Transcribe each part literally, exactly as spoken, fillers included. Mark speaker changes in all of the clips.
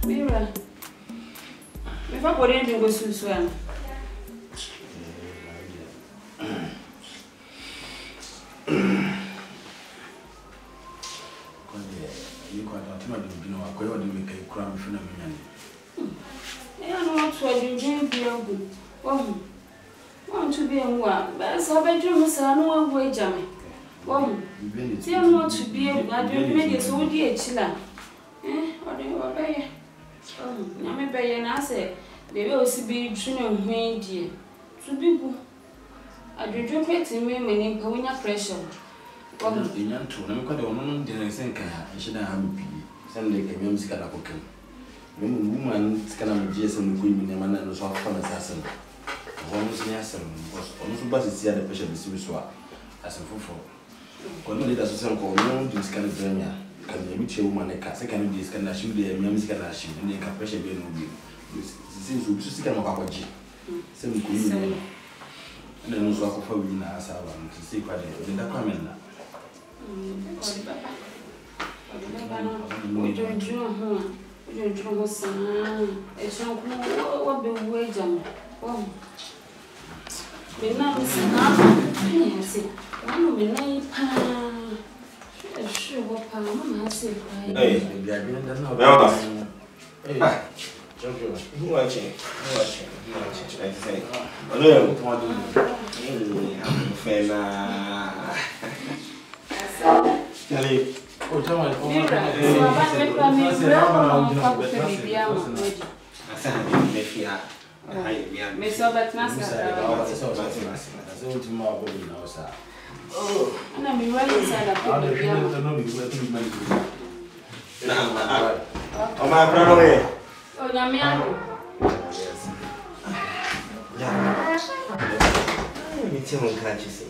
Speaker 1: Mira. Me fa por dentro go susuana.
Speaker 2: You got not to know a coyote make a crime for me.
Speaker 1: I don't know what you drink beer good. Oh, want to be a one, but as I bedroom, sir, no way, Jammy. Oh, see, I want to be a I don't make it so dear, chilla. Eh, or they were by. Oh, Yammy Bay and I say, they will also be drinking me, dear. To be good. I do drink it in me when you go in your pressure. Oh, in your two, I'm quite a woman, didn't think I should have be. Some like a music at a book. Woman, can I just and queen in a man and so fun assassin. One was near some was almost but it's the other pressure the Swiss as a footfall. When you lead us to some call, no, this kind of drama can be reach a woman a cat, second days can assume the music and assume, and the pressure being no be. Since we just can of our G. Some queen. And then also for we now as I want to see quite a bit of comment. We don't know. We don't know son. It's not what be wager. Oh, we now listen now. I say, one will lay pan. Sure, what Palma said. Hey, we are going to know. Hey, who watching? Who watching? Who watching? I say, hello, what do you Fena? Kelly. Oh, tell me, oh, and I'm right inside a oh, my brother. Oh, Yamiano. Let me tell you, can't you see?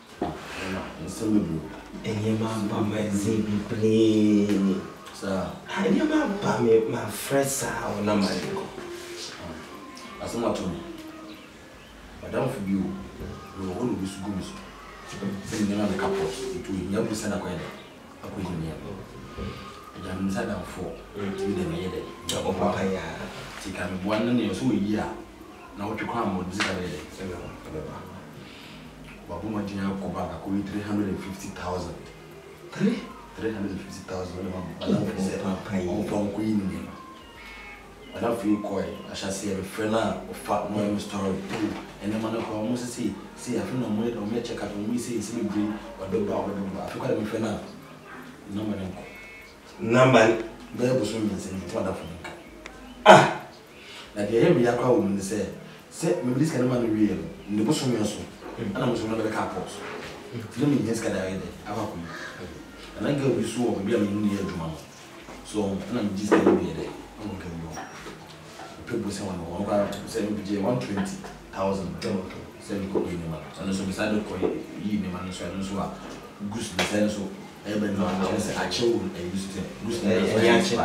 Speaker 1: And your mom, my Ziggy, please. Sir, and your mom, my friends, sir, or not my go. As a matter, Madame for you, you will always go. Send them on the couple between young Mister Aquila. A queen here. I'm inside down four. You them a day. Oh, Papa, she can be one year so a year. Now to come with this already. Babuma Junior Kobaka could three hundred and fifty thousand. Three? Three hundred and fifty thousand. I'm from Queen. I don't feel coy. I shall see a friend of fat no story. And the man of almost see, see, I feel no more or may check out when we say it's me or the bar. I forgot my friend. No man. Number there was women saying wonderful. Ah! Now the heavy aqua woman said, set me this kind of man real in the bosom also. And I was one of the couples. Let me just get out of and I go be so maybe I'm in the Juma. So I'm just going to be there. I'm going to go. People say one twenty thousand. Seven could be in the man. And so beside the coin, you in the man, so I don't know. Goose the sense of every man. I say, I chill and use it. Goose and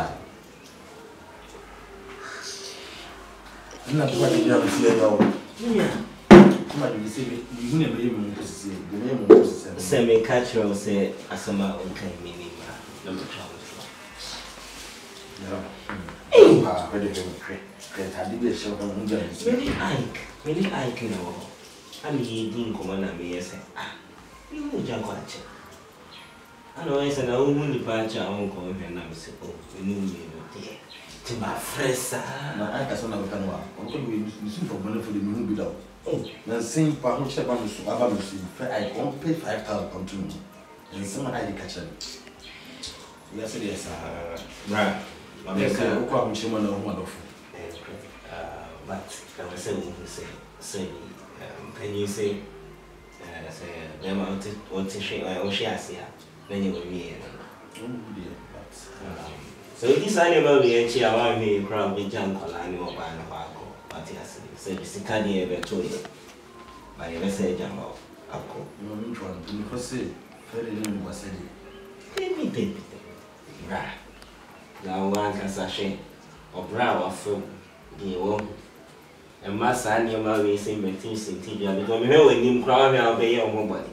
Speaker 1: I'm not what you have to say now. Yeah. You say, you never even say, the name of Semi Catcher will say, Asama okay, meaning, no trouble. No, I did a show on Many Ike, many Ike, you know. I mean, didn't come on and me say, ah, you know, Jack Watcher. I know it's an old departure, I won't call him and I'm saying, oh, we knew me, dear. To my friends, I can't know what we see for money for the new without. Oh, the same part which I want to I won't pay five thousand to me. And someone I catch it. Yes, it is. Right. I'm just going to come to one of wonderful. But I was saying, say, can you say, say, them out to share or share, then you will be. So this animal we actually allow me to crowd with junk or animal by the park. But yes, so the Sicadi ever told you by a message about Apple. You are not one because say, very little was said. Baby, baby. Right. Now one can sashay or brow or film. The woman. And my son, your mother is in my teeth in T V because we know when you crowd I'll be your nobody.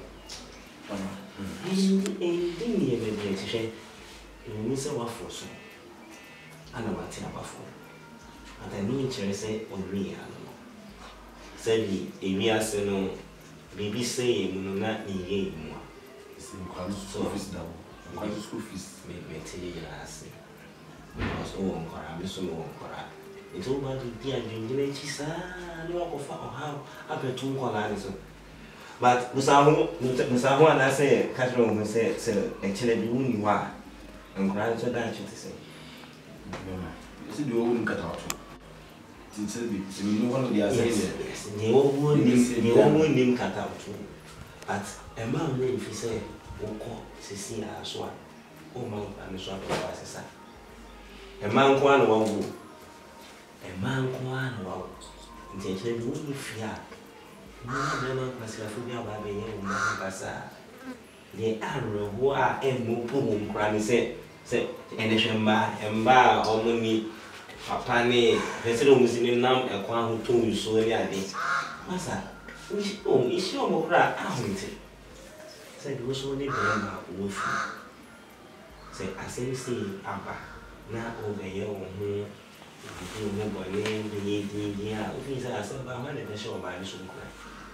Speaker 1: Indeed, you miss a waffle.
Speaker 3: ana mate abafo ata ni nkyere sɛ ɔnwi ya no sɛ bi ewiase no bibi sɛ yɛ mu no na ne yɛ mu a
Speaker 2: nkwadaa school fees da wo nkwadaa school fees
Speaker 3: me me te yɛ ase because o nkwadaa me so me nkwadaa nti o ba di adwendwene akyi saa ne wakɔfa ɔhaw abɛto nkwadaa ne so but musaho musaho ana sɛ katro mo sɛ sɛ ɛkyerɛ bi wuni hɔ a nkwadaa nso da akyi te sɛ
Speaker 2: ese de owo nkata wato tinse bi se mi no one dey asay
Speaker 3: ne owo ni ne owo ni nkata wato but e ma no fi sɛ wokɔ sisi aso a o ma npa ne so abɛwa sesa e ma nko ana wawo e ma nko ana wawo nti ɛkyerɛ bi wuni fi a no na na kwasiafo bi aba bɛyɛ wo ma nkasa de arɔho a ɛmo po wo nkra ne sɛ sɛ ene hwemba emba omuni papa ne vesero musini nam ekwan ho to nso ni ade masa o isi o mokra ahunte sɛ de wo so ne bema wo fi sɛ asensi aba na o bɛyɛ wo ho bi wo bɔne de ye di di a o fi sɛ asɛba ma de bɛhyɛ o ba ni so nkra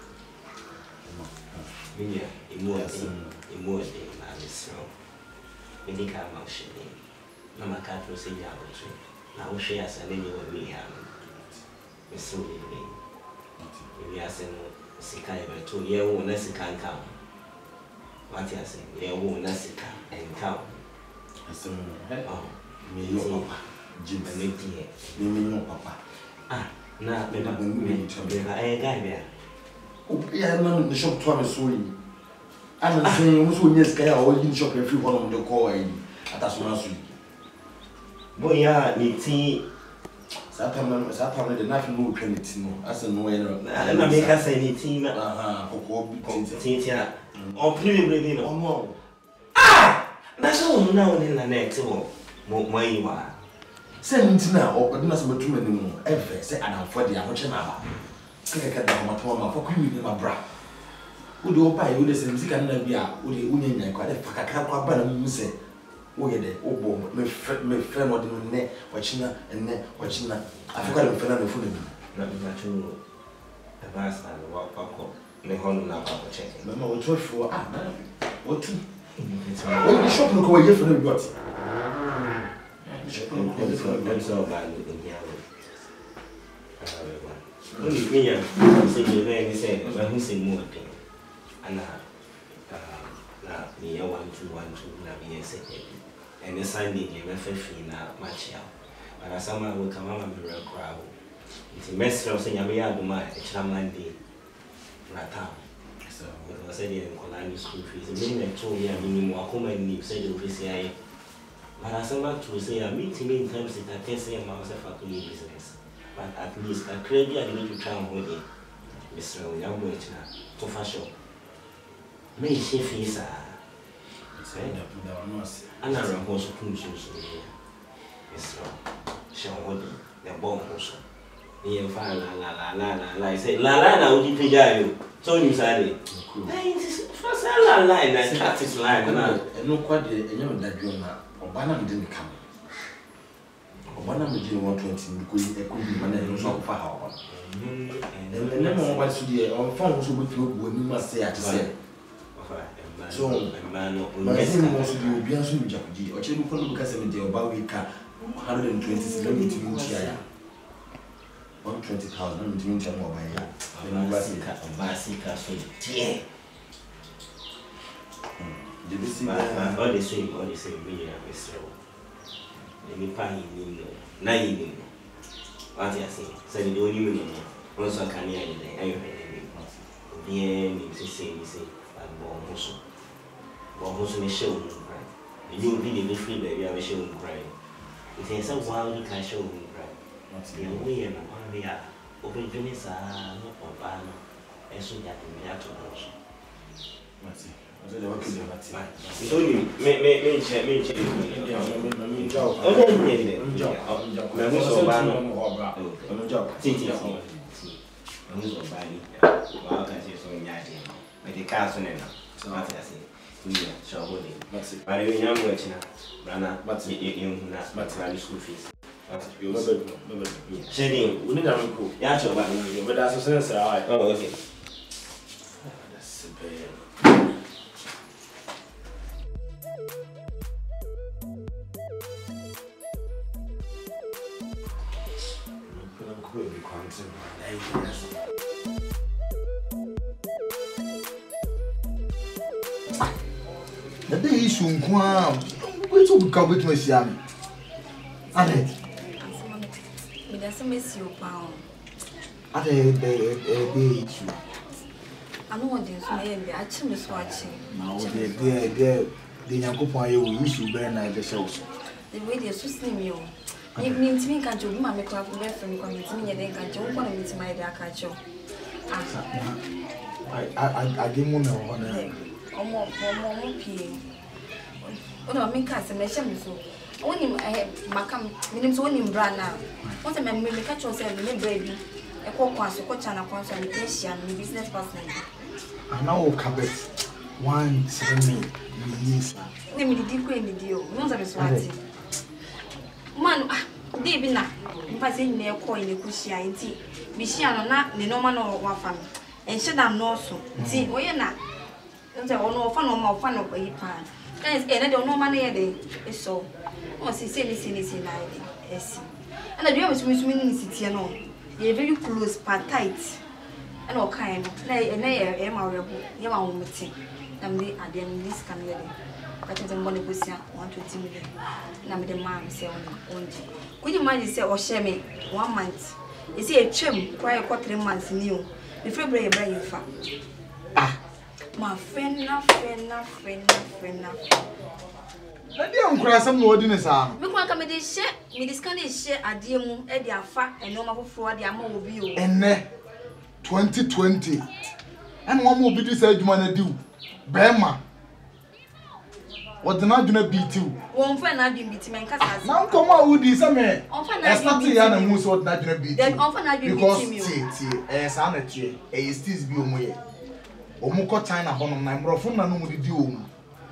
Speaker 3: minya emu ade emu ade na misro medical motion na makato se ya otu na wo hwe asa na nyi wo mi ha no meso ni ni ni ase no sika e beto ye wo na sika nka wati ase ye wo na sika enka
Speaker 2: ase he
Speaker 3: oh
Speaker 2: mi yo papa
Speaker 3: jim na die
Speaker 2: mi mi yo papa
Speaker 3: ah na me ba me ba e ga bia
Speaker 2: o ya na no shop to am so yi ana sen mo so nyɛ sika ya o yin shop every one of the call ayi ataso na so
Speaker 3: bo ya ni ti
Speaker 2: sa pam na sa pam na de na fi no twa ni ti no asa no yɛ no
Speaker 3: na me ka sɛ ni ti na
Speaker 2: aha kokɔ bi
Speaker 3: ti ti a o pili bredi no
Speaker 2: no
Speaker 3: ah na so no na woni na na ti wo mo mo yi wa
Speaker 2: sɛ nti na o de na se betu mani mu ever sɛ adamfo de ahoche na aba keke da ma to ma fo kwimi ni ma bra wo de opa yi wo de se muzika na bi a wo de unya nya kwa de fakaka kwa ba na mu se wo ye de wo bo me me fe no de ne wa china ne wa china afika de fe na fu na bi
Speaker 3: na na chu e ba sa no wa pa ko ne hono na pa ko check
Speaker 2: mama wo to fu ah na wo tu wo di shop no ko ye fe na bi what shop no ko ye fe na
Speaker 3: dem so ba ni in here ah we ni ya se je be ni se ba hu se mu de ana na ni ya one two one two na bi se and the Sunday ni me fe fi na match ya ana sama wo kama ma me rekra ho nti mesra se nyame ya aduma e kira Monday na ta so we say the Nkola school fees me me to ya minimum akoma ni say the office ya para sama to say ya meeting in terms it can say ma say for business but at least a credit I need to try and hold it Mister Oyambo China to fashion me she fees ah
Speaker 2: say da da no se
Speaker 3: ana ranko so kun so so Mister Shan hold the bomb so ni fa la la la la la la say la la na odi peja yo so you say hey this first la la na practice line na
Speaker 2: e no kwa de enye me dadwo na oba na me de kam oba na me de one twenty ko e ko bi mana no so fa ha oba ene mo ba su de on fa ho so bo tu bo ni ma say ati say so
Speaker 3: man no
Speaker 2: ma se mo so de obi anso mi jakudi o che bi ko no ka se me de oba we ka one hundred twenty seven to mutia ya one hundred twenty thousand to mutia mo ba ya
Speaker 3: ba sika ba sika so tie
Speaker 2: de bi si
Speaker 3: ba all the same all the same me ya Mister ni pa yi ni no na yi ni no what you say say the only me no no so kan ya ni ayo ni bien ni se se ni se ba bo so bo so ni show ni right you really be free baby I show ni right it is a wild can show ni right not the way na on we are open business ah no papa no eso ya ni ya to no so
Speaker 2: mati ozo de wa kile mati
Speaker 3: so ni me me me che me che
Speaker 2: me jao
Speaker 3: o de ni de
Speaker 2: jao
Speaker 3: me mo so ba no
Speaker 2: me jao
Speaker 3: ti ti me mo so ba ni wa ka se so nya de me de ka so ne na so ma ta se Yeah, Shaboni. That's it. But you young watching Rana, but you not school fees. You never know. Shady, we need a cool. Yeah, sure, but that's a sense. Oh, okay. That's a bad. Could be quantum.
Speaker 4: The day issue nkwam we to be come with me see am ane
Speaker 5: me da se mesi o pa o
Speaker 4: ade the the issue
Speaker 5: anu wo de so na ye bi a chi me so a chi
Speaker 4: na o de de de de Nyankopon aye wo issue be na de show so
Speaker 5: the way they so slim me o ni ni ntimi kan jo bi ma me kwa ko be friend kwa me ntimi ye de kan jo ko na me ntimi de aka cho
Speaker 4: I I I give mu na ho na
Speaker 5: omo omo mo pie ona me ka se me hye me so oni eh makam minim so oni mbra na won se me me ka cho se me bra bi e ko kwa so ko cha na kwa so me ke hia me business partner
Speaker 4: ana o kabet one seven million
Speaker 5: ni mi di ko ni di o no se me so ati man de bi na mpa se ni e ko ni ku hia nti bi hia no na ne no ma no wa fa no en hye da no so nti oye na nti ono fa no ma fa no yi pa guys e na de ono ma na ye de eso o si se ni si ni si na ye esi ana de o sumi sumi ni si tie no ye very close part tight ana o kan no na na ye e ma rebo ye ma wo meti na me ade no this can ye de ka te mo ne posia one hundred twenty million na me de ma me se on onji could you imagine say o share me one month you see a trim kwa e three months ni o me free bra ye bra ye fa
Speaker 4: ah
Speaker 5: ma fena fena fena fena
Speaker 4: na dia nkura sam no odi ne sa
Speaker 5: me kwa ka me de hye me de scan de hye ade mu e de afa eno ma foforo de ama obi o
Speaker 4: enne twenty twenty and one more bidi say adwuma na diu bema odena adwuna bitiu
Speaker 5: won fa na adwun biti men kasa
Speaker 4: na nkomo a wudi say me
Speaker 5: on fa na
Speaker 4: adwun biti ya na mu so odena adwuna bitiu
Speaker 5: then on fa na adwun biti mi o
Speaker 4: because ti eh sa na tie eh stis bi omoye omu ko China honom na mbrofo na no mu didi omu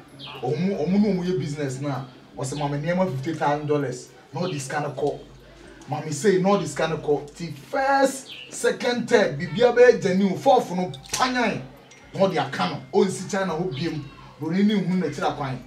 Speaker 4: omu omu no mu ye business na o se mama niema fifty thousand dollars no this kind of call mama say no this kind of call the first second third bibia be jani fourth no panyan no dia kano o nsi China ho biem bro ni hu na kira kwan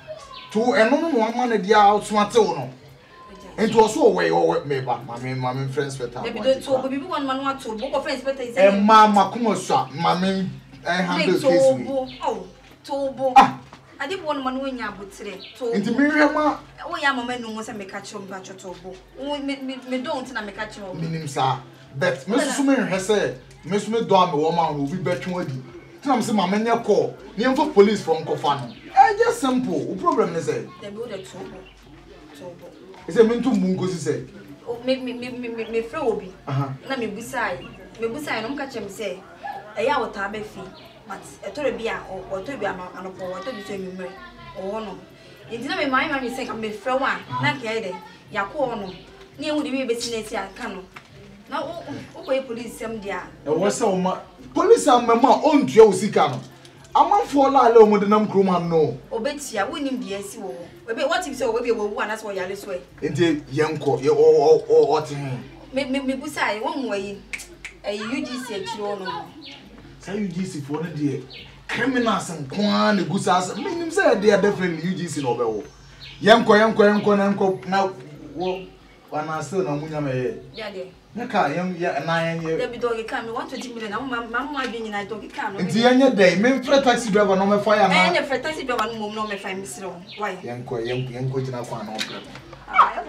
Speaker 4: to eno no no ama na dia outsmart wo no enti oso we we me ba mama mama friends better
Speaker 5: e bi do to bibi won ma no ato bo ko friends better is
Speaker 4: e mama kuma so mama I handle case we.
Speaker 5: Oh, tobo.
Speaker 4: Ah,
Speaker 5: I did one man when you abutire. Tobo.
Speaker 4: Into Miriam,
Speaker 5: oh, ya mama no was a make catch on batch tobo. Oh, me me don't na make catch on.
Speaker 4: Minim sir. But Miss Sumer has said, Miss me do am woman will be better wadi. Tell me say mama nya call. Name for police from Kofano. Eh just simple. O problem is say.
Speaker 5: They go the tobo. Tobo.
Speaker 4: Is a mentu mungo si say.
Speaker 5: Oh, me me me me me frɛ obi. Aha. Na me busai. Me busai no mka chem say. Eya wota be fi but etore bia o to bia no anopo o to bi so nwumre o no enti na me mai ma me say ka me frɛ wa na ke ide yakọ no na ehu de bi be sineti aka no na o ko police sem dia
Speaker 4: e wo se o ma police amema on tua o sika no amanfo la ale o mo de nam kroma no
Speaker 5: obetia wonim bia si wo ebe what if say o be wo wu ana so yale so e
Speaker 4: enti yenko ye o o o te
Speaker 5: me me me busai won wo yi eh U G C achiro no
Speaker 4: say U G C for no dey criminals and kwan ne gusas meaning say they are definitely U G C no be wo yenko yenko yenko na yenko na wo wana still na munya me
Speaker 5: ya de
Speaker 4: na ka yen ya na yen ye
Speaker 5: ya bi dog ka me one hundred twenty million na mama ma bi nyina dog ka no
Speaker 4: nti yenye dey me free taxi driver no me fire na
Speaker 5: eh ne free taxi driver no mom no me fire misro why
Speaker 4: yenko yenko yenko jina kwa na opre
Speaker 5: ah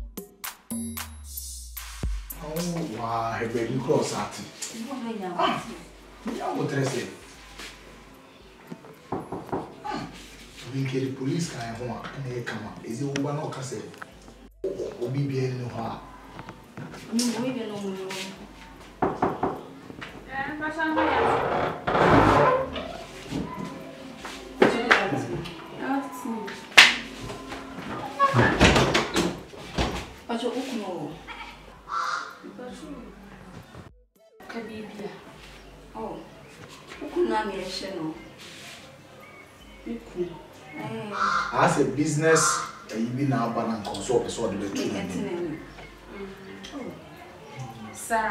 Speaker 4: oh wow he be you cross ati ah me am interesse we get the police kan ho a na e kama ezi wo ba na o ka se obi bia ni ho a
Speaker 5: mi mo bi no mo
Speaker 1: eh pasa no ya
Speaker 5: Pacho ukuno
Speaker 1: Kabibia.
Speaker 5: oh ukuna mi ehye no
Speaker 4: As a business, you be now banana console so the two.
Speaker 1: Sir.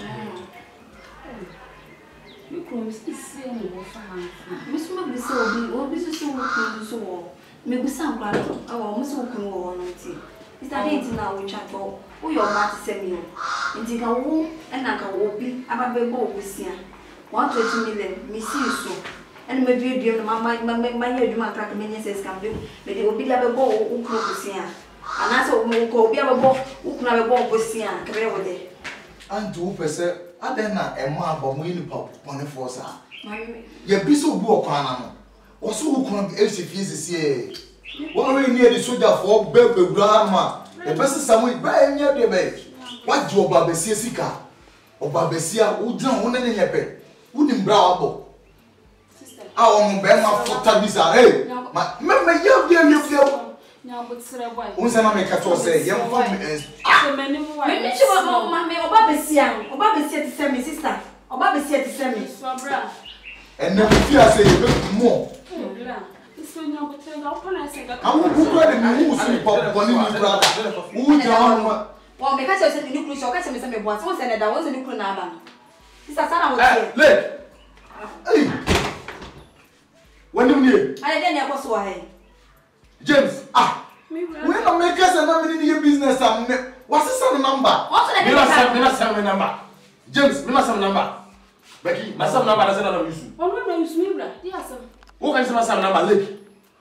Speaker 1: You come see me wo fa han.
Speaker 5: Miss Mo be so be o be so so so. Me go sam kwa o mo so kun wo no ti. Is that it now we chat go. Wo your ma ti se mi o. Nti ka wo e na ka wo bi aba be bo obusia. one hundred twenty million me see so. And me bi bi no ma ma ma ye adwuma kra ka me nye ses kam bi. Me de obi la be bo wo kun obusia. Ana so mo ko obi aba bo wo kun aba bo obusia ka be wo de.
Speaker 4: And two percent Adena and ma but we need pop on for sir. Your piece of book on also who can be H F C. What we near the soldier for baby grandma. The person somewhere by near the bed. What do Babesia Sika or Babesia who don't want any bed? Wouldn't bravo. Our Bema for Tabisa, hey, my member, you give yourself.
Speaker 1: Now, but sir, why?
Speaker 4: Who's an American say, young woman is
Speaker 1: so many more.
Speaker 5: Me me chiwa no ma me oba besia, oba besia ti se me sister. Oba besia ti se me.
Speaker 1: So bra.
Speaker 4: and then if you say you more.
Speaker 1: It's when you but tell open I say that.
Speaker 4: I will go and move some pop on your brother. Who down?
Speaker 5: Well, me ka say the nuclear shock, ka say me say me boat. Won say na da, won say nuclear na aba. Sister Sarah wo
Speaker 4: Hey, look. Hey. When you need?
Speaker 5: I dey na kwaso wa he.
Speaker 4: James, ah, when I make us a number in your business, I'm what's the number?
Speaker 5: What's the
Speaker 2: number? Me not some number. James, me not some number. Becky, my some number doesn't know you.
Speaker 1: Oh no, no, you me bra. Yes sir.
Speaker 2: Who can say some number? Lake.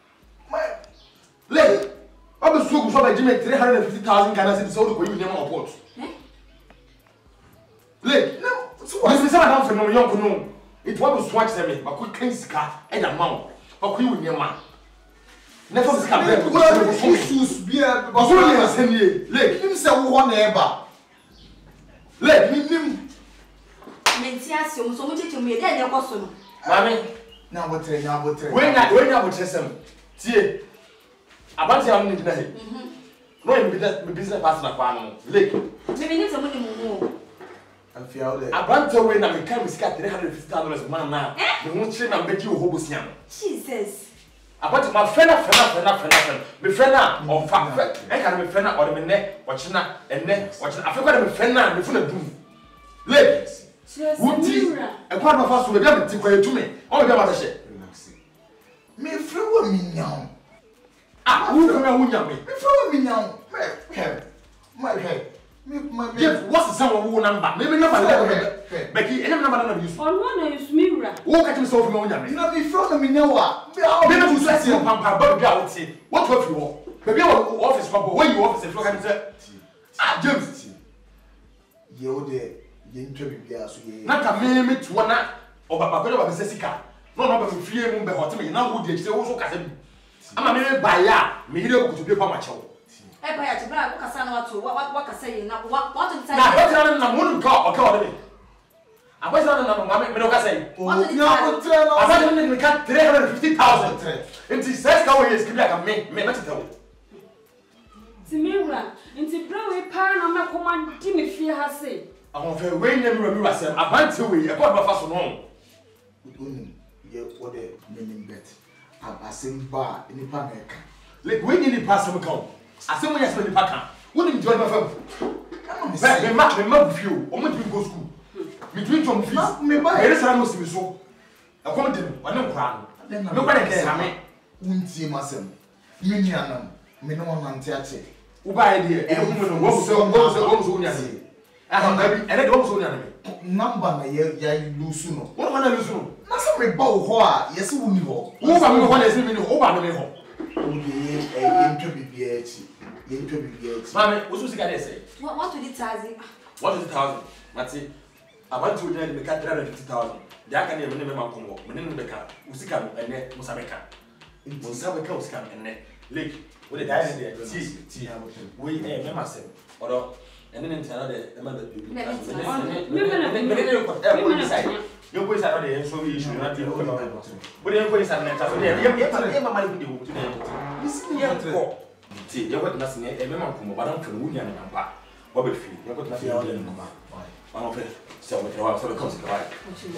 Speaker 2: Lake. I was so good for my Jimmy three hundred fifty thousand Ghana cedis so go you name on port.
Speaker 5: Eh?
Speaker 2: Lake. No, so what is some for no young no. It was swatch them, but quick clean scar and a mount. But we will near man. Never was come there.
Speaker 4: Well, issues be a Lake, him say one ever. Lake, him.
Speaker 5: Mentia so so much to me dey na kwaso no.
Speaker 2: Mami,
Speaker 4: na botre na botre.
Speaker 2: When na when na botre sem. Tie. Abanti am ni dina he. Mhm. No in business business partner kwa no. Lake.
Speaker 5: Me me ni so mo ni mu.
Speaker 4: Afia o le.
Speaker 2: Abanti we na me kan me sika three hundred fifty thousand dollars man na. Me ho chire na mbeki wo hobosia no.
Speaker 5: Jesus.
Speaker 2: About my friend, friend, friend, friend, friend, my friend, on fact, I can be friend or the minute, watching that, and then watching. I forgot my friend now, before the doom. Ladies, would you? A part of us will be able to take to me. All the other shit.
Speaker 4: Me friend, me now.
Speaker 2: Ah, who come out with me?
Speaker 4: Me friend, me now. My head, my head. Me, my
Speaker 2: Jeff, what's the sound of number? Maybe number. Becky, any number of you.
Speaker 1: On one is me bra.
Speaker 2: Who can you solve from on
Speaker 4: you know, me friend, me now.
Speaker 2: Me no say say pampa but be out see. What what you want? Baby our office pampa where you office if you can say. Ah James.
Speaker 4: Ye o de ye ntwa bibia so ye.
Speaker 2: Na ka me me to na obaba ko ba se sika. No no ba me fie mu be hot me na wo de kire wo so kasa bi. Ama me ba ya me hire ko to be pa ma chewo.
Speaker 5: Eh ba ya ti bra ko kasa na wato wa wa kasa ye na wa wa to tell.
Speaker 2: Na ba tira na mo nu ka o ka o de me. Akwai sanan na mama me no ka say.
Speaker 4: O nya ko tre na.
Speaker 2: Asa me me ka three hundred fifty thousand. Nti says ka wo yes kibi aka me me me tete wo.
Speaker 1: Ti me bra. Nti bra we pa na me koma di me fie ha say.
Speaker 2: Awon fe we nya mi mi wasem abante we e ko ba fa so no.
Speaker 4: Onim ye what the meaning bet. Abasem ba ni pa na eka.
Speaker 2: Like we ni pass some count. Asem we yes me pa kan. Wonim join ba fa.
Speaker 4: Me
Speaker 2: Me ma me ma bu fie o. O mo ti go school. Me twin from fees.
Speaker 4: Me ba
Speaker 2: e resara no simi so. Akom dem, wane nkra no. Me kwa de ke me.
Speaker 4: Unti masem. Me ni anam. Me no wan nante ache.
Speaker 2: Wo ba e de e hu me no wo so wo so wo so nya se. Ah ba bi, ene de wo so nya me.
Speaker 4: Number na ye ya lusu no.
Speaker 2: Wo na lusu no.
Speaker 4: Na se me ba wo ho a ye se woni ho.
Speaker 2: Wo ba me ho na se me ni wo ba me ho.
Speaker 4: O de ye e ntwa bibia achi. Ye ntwa bibia achi.
Speaker 2: Mama, wo so sika de say.
Speaker 5: What what to the tazi?
Speaker 2: What is it thousand? Mati. Abantu nya de me ka three hundred fifty thousand. De aka na me ne me ma kongo. Me ne me ka. Usika no ene musabeka. Musabeka usika ene. Lake. Wo de dai de ti ti ha mo. We eh me ma sem. Odo ene ne ntana de e ma de.
Speaker 1: Me me
Speaker 2: Me me ne ko e ko inside. Yo ko inside de so we issue na ti ko na. Wo de ko inside na ta so de ye ye ma ma de ko ti de. Isi ye ko. Ti ye ko na se ne e me ma kongo ba dan fo wo nya na ba. Wo be fi. Ye ko na se ye na ba. On fait, c'est on va faire ça comme ça.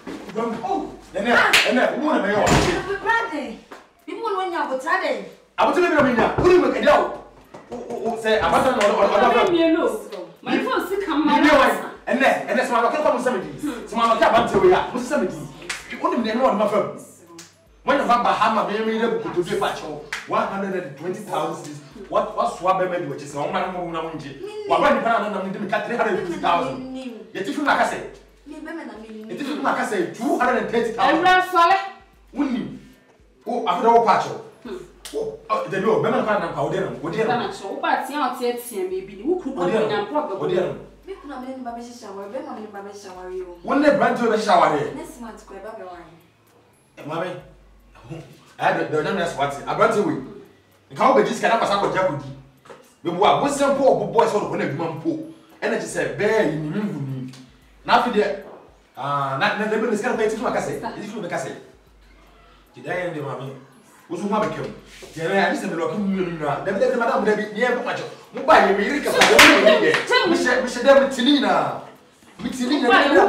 Speaker 2: Oh, and then, and then, woman, I
Speaker 5: Brother, people want you to tell them.
Speaker 2: I was telling you, who do you make it out? Who say, I'm not going
Speaker 1: to my phone sick, come my and then, and that's why I can't come seventy. So I'm not going to we are seventy. You wouldn't know my firm. When you have Bahama, maybe able to do a one hundred and twenty thousand. What was swab which is one man who knows you? One hundred and fifty thousand. Yet if you like I say, it is like I say, two hundred and thirty thousand. Wouldn't oh, after all, Pacho. Oh, the law, Beman and Powder, what did I show? But see, I'll say, maybe you could not be probably.
Speaker 5: We could not be in Baby shower, Beman in Baby shower.
Speaker 2: When they brand to a shower,
Speaker 5: next month, Baby wine.
Speaker 2: Mammy, I had the youngest what's it. I brought you. The cowboy just cannot pass out Jacudi. The boy was some poor boys all when a woman poor. And I just said, bear in me. Now for the ah, not never is going to pay to my cassette. If you make a say. Did I end the mammy? Was who have come? Then I listen to looking you now. Then the madam will be near much. Nobody will be Mister David Tilina. Mitilina,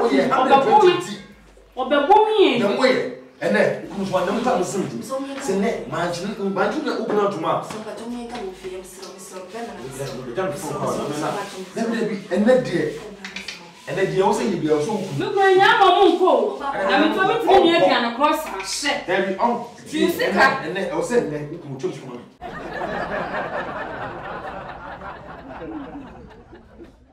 Speaker 2: or the woman, the way. And then, who's one of them symptoms? Say, Net, mansion, mansion, open out to mouth. And that dear. And then you also be also. Look, I am a monk. I'm coming to you and across our set. There we are. You see, and then I'll send them to church for me.